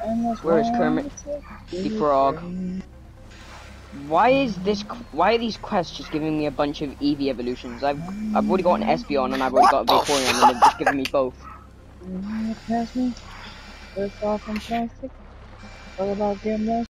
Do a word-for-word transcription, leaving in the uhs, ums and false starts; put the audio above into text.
Where is Kermit the Frog? Why is this? Why are these quests just giving me a bunch of Eevee evolutions? I've I've already got an Espeon and I've already got a Vaporeon, and they've just given me both. Pass me. That's all fantastic. All about them.